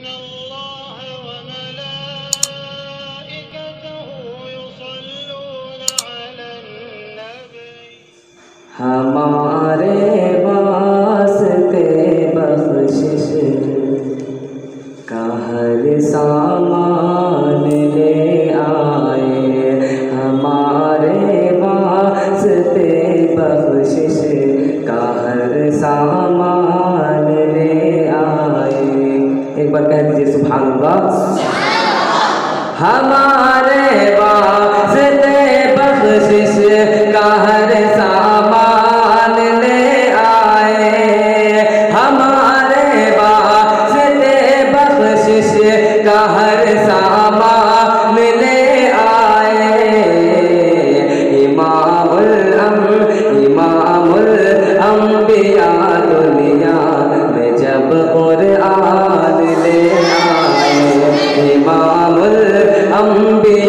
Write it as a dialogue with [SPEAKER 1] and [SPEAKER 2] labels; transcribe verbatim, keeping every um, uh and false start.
[SPEAKER 1] हमारे वास्ते बख्शिश का हर सामान ले आए, हमारे वास्ते बख्शिश का हर सामान ले आए। एक बार कह दीजिए सुभान अल्लाह। हमारे वास्ते बख्शिश का हर सामान ले आए, हमारे वास्ते बख्शिश का हर सामान ले आए। इमामुल अम इमामुल अंबिया दुनिया में जब कुरान ले आए, इमामुल अंबिया